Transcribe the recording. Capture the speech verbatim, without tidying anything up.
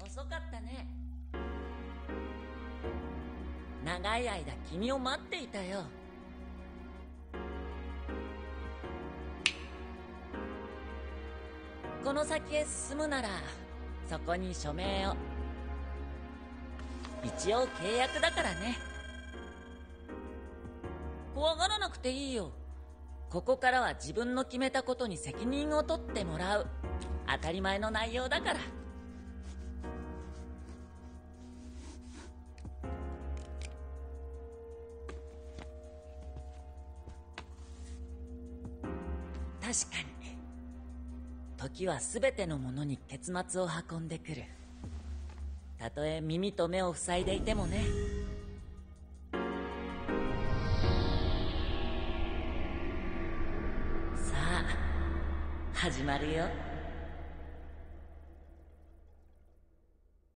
遅かったね。長い間君を待っていたよ。この先へ進むならそこに署名を。一応契約だからね。怖がらなくていいよ。ここからは自分の決めたことに責任を取ってもらう。当たり前の内容だから。確かに時は全てのものに結末を運んでくる。たとえ耳と目を塞いでいてもね。さあ始まるよ。